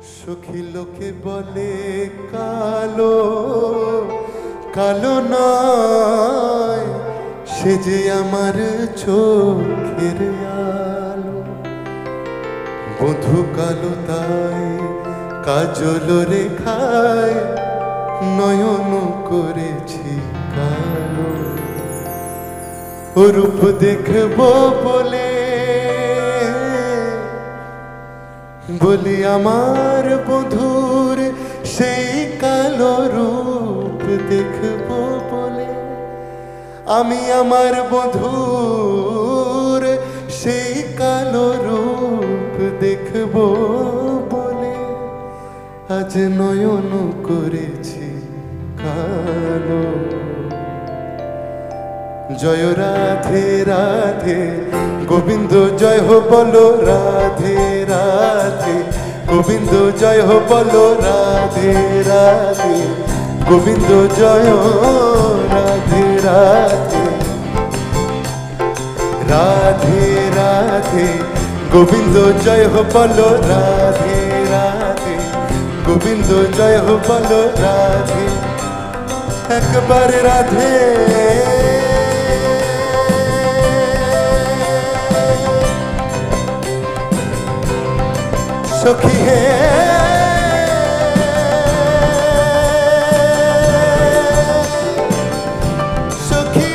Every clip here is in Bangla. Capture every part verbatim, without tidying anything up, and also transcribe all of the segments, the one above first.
সখী লোকে বলে কালো কালো নয়, সে যে আমার চোখের আলো। বধূ কালো তাই কাজল রেখায় নয়ন করেছি কালো। রূপ দেখবো বলে বলি আমার বধূর সেই কালো রূপ দেখবো বলে, আমি আমার বধূর সেই কালো রূপ দেখবো বলে আজ নয়ন করেছি কালো। জয় রাধে রাধে গোবিন্দ জয় হো বলো রাধে রাধে গোবিন্দ জয় হো বলো রাধে রাধে গোবিন্দ জয় রাধে রাধে রাধে রাধে গোবিন্দ জয় হো বলো রাধে রাধে গোবিন্দ জয় হো বলো রাধে। একবার রাধে सखी है सखी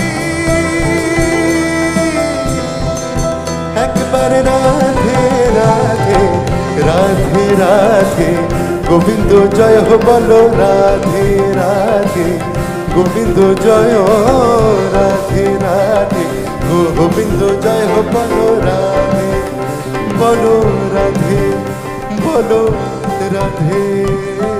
एक बार राधे राधे राधे राधे गोविंद जय हो बोलो राधे राधे गोविंद जय राधे राधे गोविंद जय हो बोलो राधे बोलो राधे बोलो राधे।